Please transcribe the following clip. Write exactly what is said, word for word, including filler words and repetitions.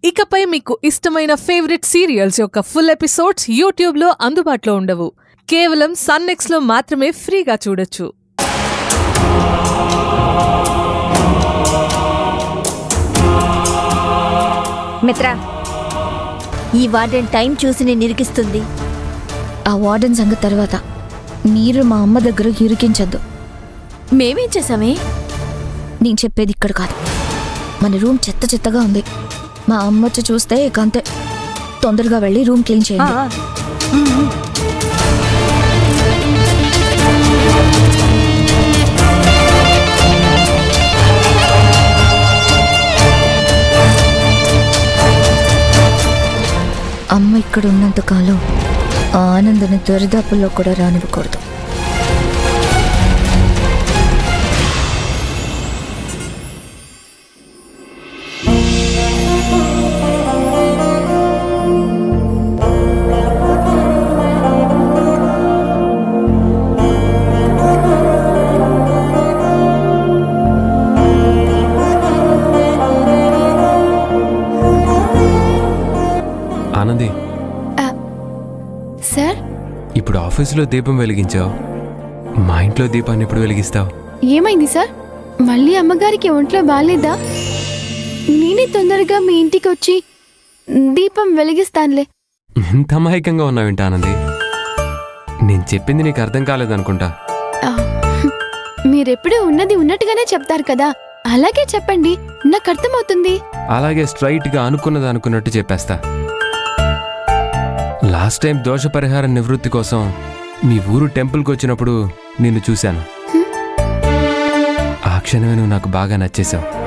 ఇకపై మీకు ఇష్టమైన ఫేవరెట్ సీరియల్స్ యొక్క ఫుల్ ఎపిసోడ్స్ యూట్యూబ్లో అందుబాటులో ఉండవు. కేవలం సన్ నెక్స్ట్లో మాత్రమే ఫ్రీగా చూడొచ్చు. మిత్రా, ఈ వార్డెన్ టైం చూసి నేను ఇరికిస్తుంది. ఆ వార్డెన్ సంగతి తర్వాత మీరు మా అమ్మ దగ్గర ఇరికించద్దు. మేమేం చేసామే? నేను చెప్పేది ఇక్కడ కాదు. మన రూమ్ చెత్త చెత్తగా ఉంది. మా అమ్మ వచ్చి చూస్తే ఇక అంతే. తొందరగా వెళ్ళి రూమ్ క్లీన్ చేయండి. అమ్మ ఇక్కడ ఉన్నంతకాలం ఆ ఆనందని దరిదాపుల్లో కూడా రానివ్వకూడదు. ఆనంది, సార్, ఇప్పుడు ఆఫీసులో దీపం వెలిగించావు, మా ఇంట్లో దీపాన్ని ఎప్పుడు వెలిగిస్తావు? ఏమైంది సార్? మళ్ళీ అమ్మగారికి ఒంట్లో బాగాలేదా? నేనే తొందరగా మీ ఇంటికి వచ్చి దీపం వెలిగిస్తానులే. ఇంత అమాయకంగా ఉన్నావేంటి ఆనంది? నేను చెప్పింది నీకు అర్థం కాలేదనుకుంటా. మీరెప్పుడూ ఉన్నది ఉన్నట్టుగానే చెప్తారు కదా, అలాగే చెప్పండి, నాకు అర్థమవుతుంది. అలాగే స్ట్రైట్గా అనుకున్నది అనుకున్నట్టు చెప్పేస్తా. లాస్ట్ టైం దోష పరిహార నివృత్తి కోసం మీ ఊరు టెంపుల్కి వచ్చినప్పుడు నిన్ను చూశాను. ఆ క్షణమే నువ్వు నాకు బాగా నచ్చేశావు.